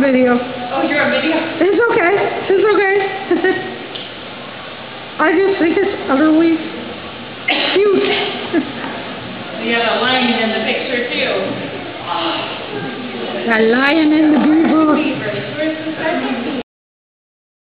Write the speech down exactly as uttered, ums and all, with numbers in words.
video. Oh, you're on video? It's okay. It's okay. I just think it's utterly cute. You got a lion in the picture, too. A lion and the beaver. Beaver. Where's the second?